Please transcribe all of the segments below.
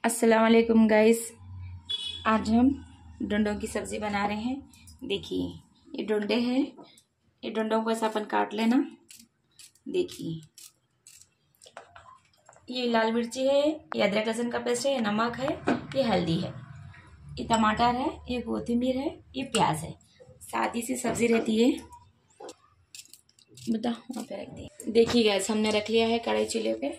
अस्सलाम वालेकुम गाइस। आज हम डंडों की सब्ज़ी बना रहे हैं। देखिए ये डंडे हैं, ये डंडों को ऐसा अपन काट लेना। देखिए ये लाल मिर्ची है, ये अदरक लहसुन का पेस्ट है, ये नमक है, ये हल्दी है, ये टमाटर है, ये कोथिमीर है, ये प्याज है। सादी सी सब्ज़ी रहती है। बता वहाँ पे रख दिए। देखिए गैस हमने रख लिया है कढ़ाई चूल्हे पे।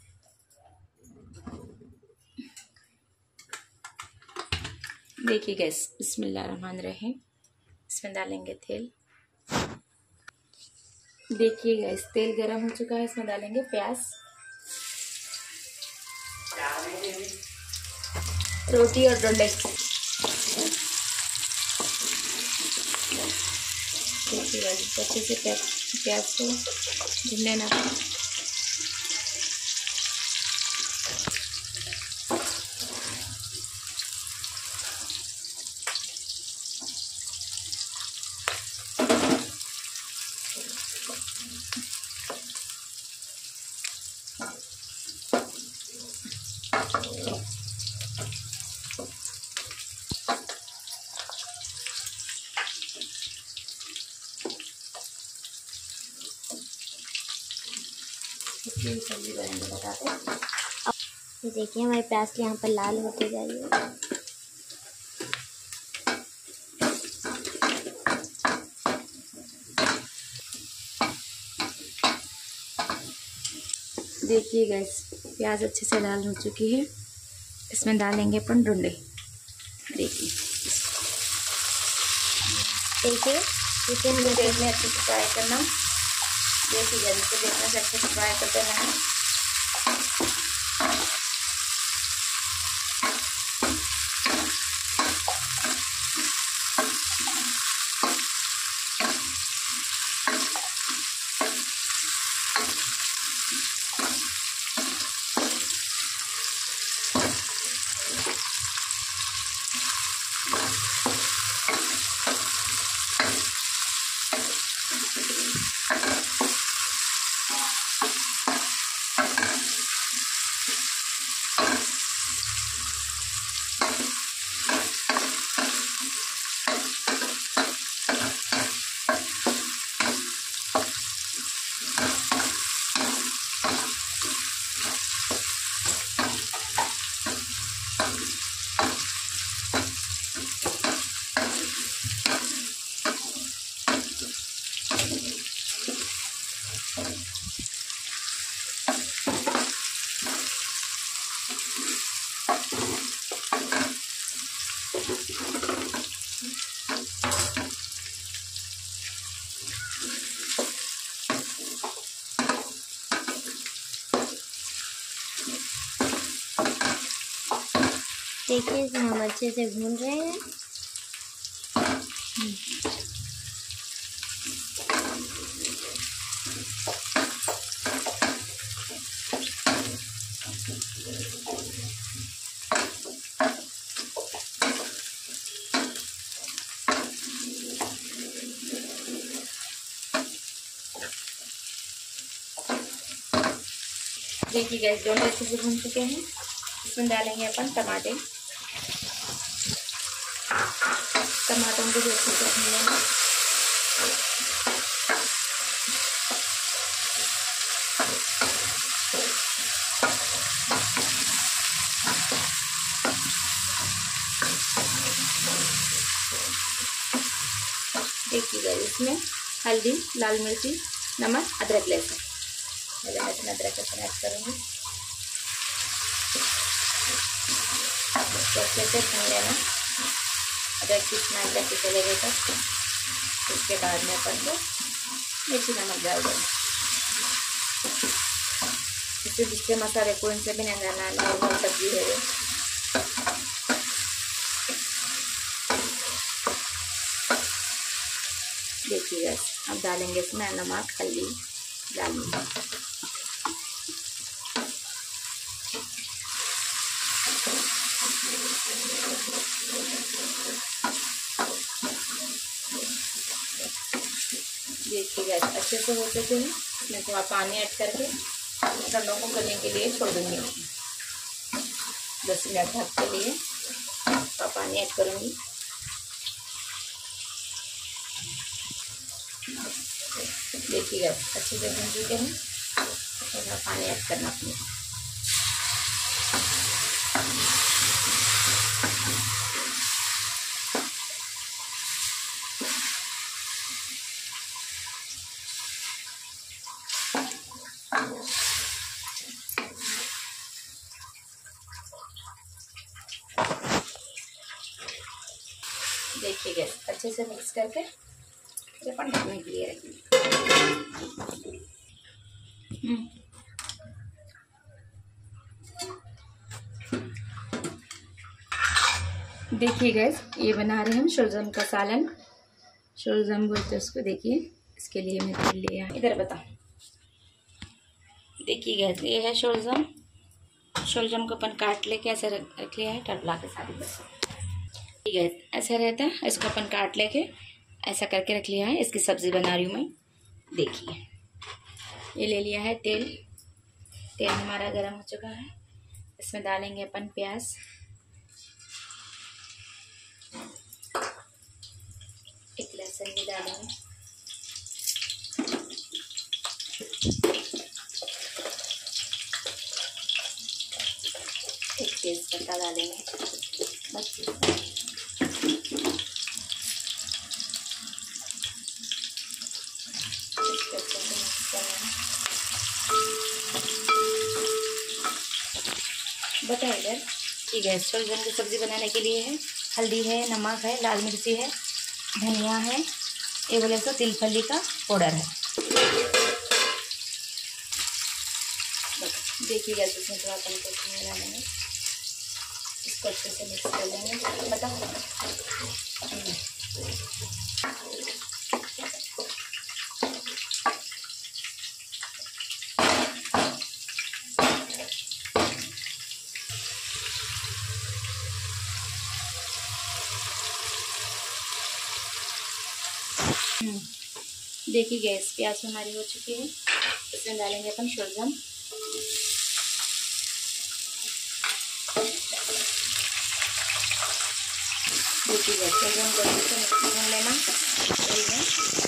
देखिए गैस बिस्मिल्लाहिर्रहमानिर्रहीम, इसमें डालेंगे तेल। देखिए गैस तेल गरम हो चुका है, इसमें डालेंगे प्याज। रोटी और डंडे देखिए गैस अच्छे से प्याज को भून लेना। सब्जी बनाएंगे बताते हैं। ये देखिए हमारे प्याज यहाँ पर लाल होते जा रही है। देखिए गैस प्याज अच्छे से लाल हो चुकी है, इसमें डालेंगे अपन डंडे। देखिए इसे हमें तेल में अच्छे से फ्राई करना। देखिए गैस इसको देखने से अच्छे से फ्राई कर देना है। देखिए इसे हम अच्छे से भून रहे हैं। देखिए गैस दोनों अच्छे से भून चुके हैं, इसमें डालेंगे अपन टमाटर। टमाटरों को भी अच्छे से भून लेना। देखिए गैस इसमें हल्दी, लाल मिर्ची, नमक, अदरक लहसुन, अदरक लहसुन ऐड करूँगी। अच्छे से भून लेना अदरक की स्मेल तक चलेगा तक। उसके बाद में अपन को मिर्ची नमक डाल देंगे। इससे दूसरे मसाले को इनसे भी नहीं डालना, नॉर्मल सब्जी है ये। देखिए गैस अब डालेंगे इसमें नमक, हल्दी डालेंगे। देखिए गैस अच्छे से हो चुके हैं। इसमें थोड़ा पानी ऐड करके डंडों को गलने के लिए छोड़ दूंगी। 10 मिनट ढक के लिए तो पानी ऐड करूँगी। देखिएगा अच्छे से भून चुके हैं, थोड़ा पानी ऐड करना अपने। देखिए गैस अच्छे से मिक्स करके अपन ढकने के लिए रखेंगे। देखिए गैस ये बना रहे हैं हम शलजम का सालन, शलजम बोलते हैं उसको। देखिए इसके लिए मैं कर लिया, इधर बताओ। देखिए गैस ये है शलजम, शलजम को अपन काट लेके ऐसे रख लिया है टरला के साथ। ठीक है ऐसा रहता है, इसको अपन काट लेके ऐसा करके रख लिया है। इसकी सब्ज़ी बना रही हूँ मैं। देखिए ये ले लिया है तेल, तेल हमारा गर्म हो चुका है। इसमें डालेंगे अपन प्याज, एक लहसुन भी डालेंगे, एक तेज पत्ता डालेंगे, बस बताइए इधर। ठीक है शलजम की सब्ज़ी बनाने के लिए है हल्दी है, नमक है, लाल मिर्ची है, धनिया है, ये बोले तो तिलफली का पाउडर है। देखिएगा इसमें थोड़ा कम करके डालेंगे, इसको अच्छे से मिक्स कर लेंगे। बताओ देखिए गैस प्याज हमारी हो चुकी है। इसमें डालेंगे अपन शलजम, देखिए गैस शलजम को अच्छे से भून लेना तेल में।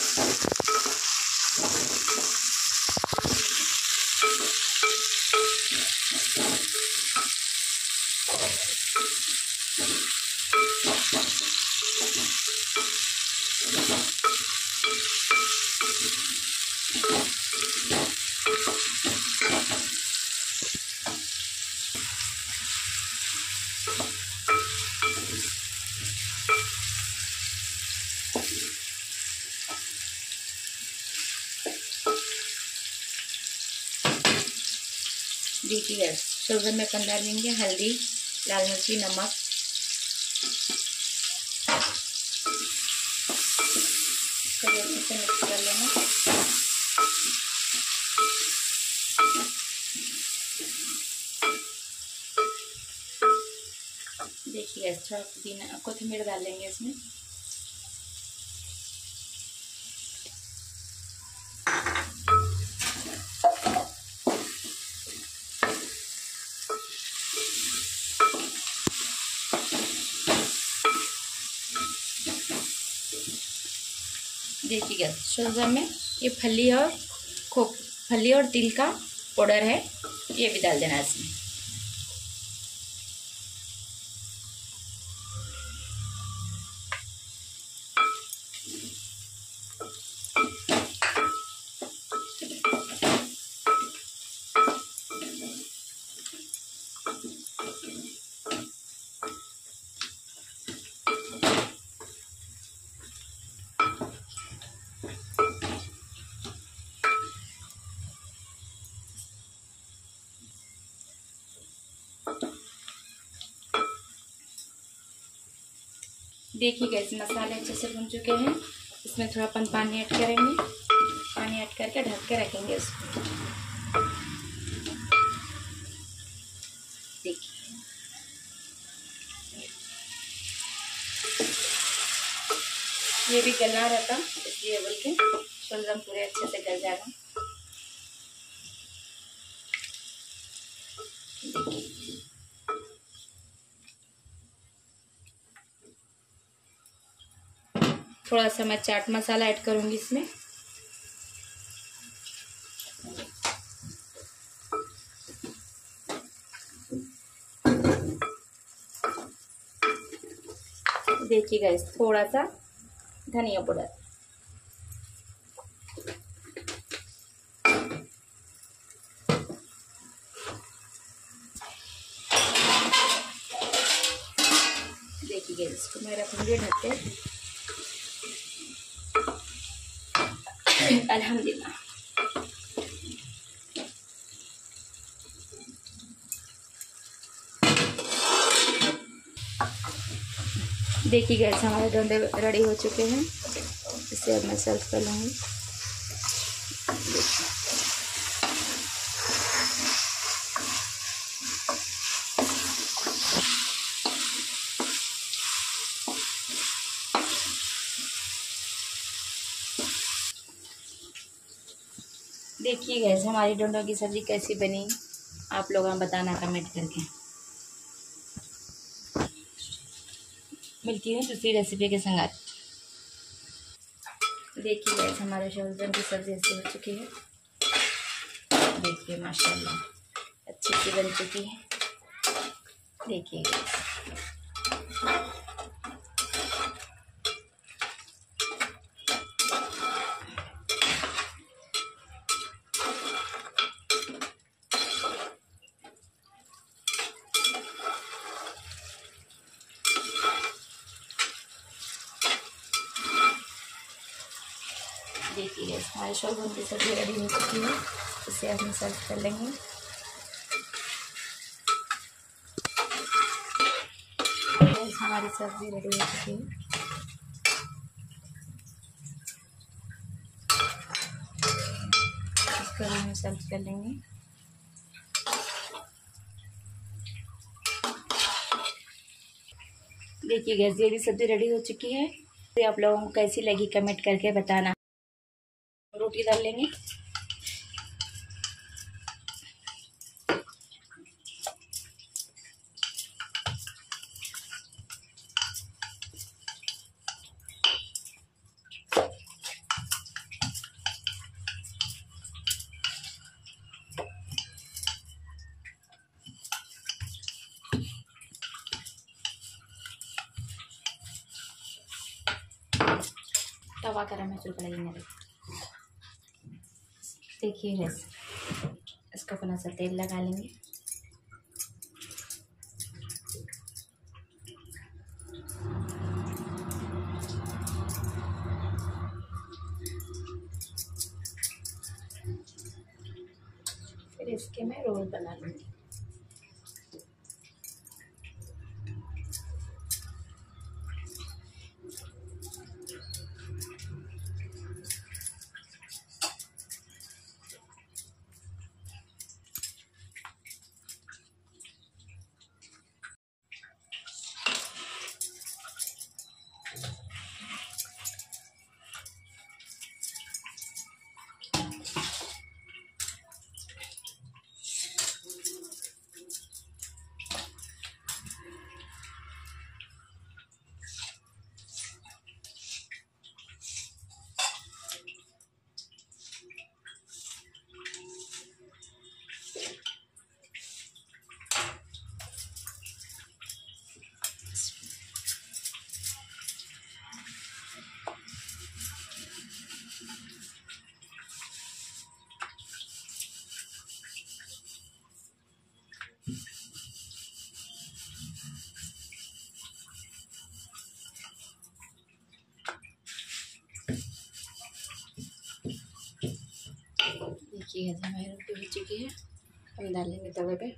देखिए गैस शलजम में अपन डालेंगे हल्दी, लाल मिर्ची, नमक, इसको अच्छे से मिक्स कर लेना। देखिए अच्छा पुदीना कोथिमीर डालेंगे इसमें। देखिएगा शलजम में ये फली और तिल का पाउडर है, ये भी डाल देना इसमें। देखिए गैस मसाले अच्छे से भून चुके हैं। इसमें थोड़ा अपन पानी ऐड करेंगे, पानी ऐड करके ढक के रखेंगे इसको। देखिए ये भी गलना रहता इसलिए बोल के शलजम पूरे अच्छे से गल जाएगा। थोड़ा सा मैं चाट मसाला ऐड करूँगी इसमें। देखिए गाइस, थोड़ा सा धनिया पाउडर। देखिए गाइस, इसको मैं रखूँगी ढक के। अल्हम्दुलिल्लाह। देखिए गैस, हमारे डोंडे रेडी हो चुके हैं। इसे अब मैं सर्व कर लूँगी। देखिए गैस, हमारी डोंडों की सब्ज़ी कैसी बनी, आप लोग हम बताना कमेंट करके। मिलती है दूसरी रेसिपी के संग। देखिए गैस, हमारे शलजम की सब्ज़ी ऐसी हो चुकी है। देखिए माशाल्लाह अच्छी सी बन चुकी है। देखिए गैस, देखिए गैस, हमारे शलजम की सब्ज़ी रेडी हो चुकी है। इसे हम सर्व कर लेंगे। गैस, हमारी सब्ज़ी रेडी हो चुकी है। इसको हम सर्व कर लेंगे। देखिए गैस, ये भी सब्ज़ी रेडी हो चुकी है। तो आप लोगों को कैसी लगी कमेंट करके बताना। रोटी डाल लेंगे। तवा गरम है, चुल्हा लगेंगे। देखिए गैस, इसका अपना सा तेल लगा लेंगे। फिर इसके मैं रोल बना लूँगी। देखिए गैस, हमारी रोटी हो चुकी है। हम डालेंगे तवे पे।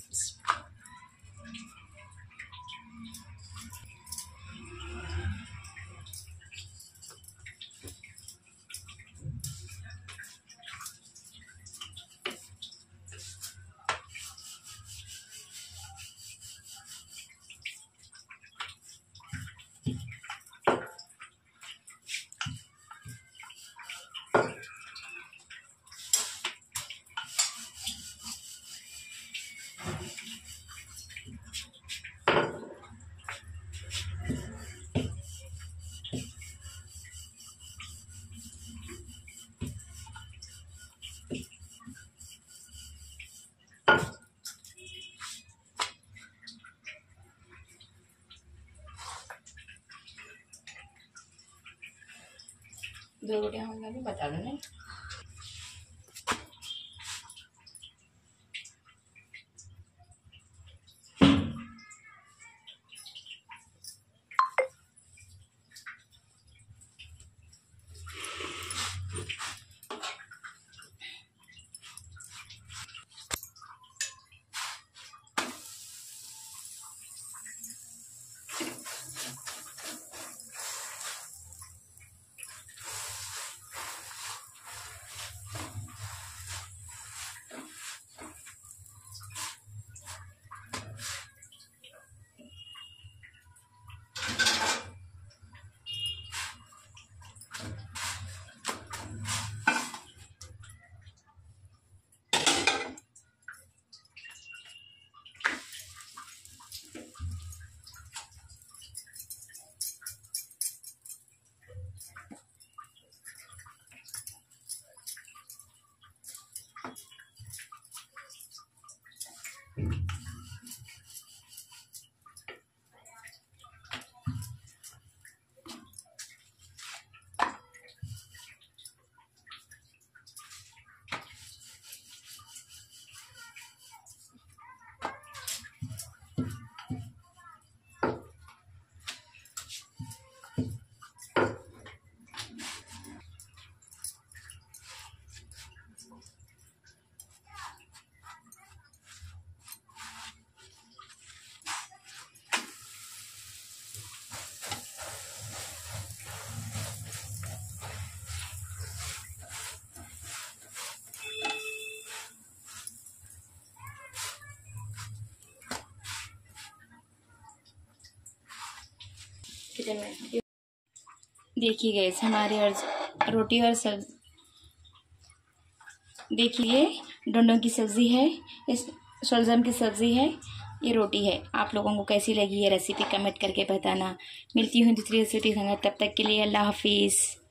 2 रोटियां हम भी बता दो ना। किचन में देखिए गैस हमारी और रोटी और सब्जी, देखिए डंडों की सब्ज़ी है, इस शलजम की सब्ज़ी है, ये रोटी है। आप लोगों को कैसी लगी ये रेसिपी कमेंट करके बताना। मिलती हूँ दूसरी रेसिपी संग, तब तक के लिए अल्लाह हाफिज़।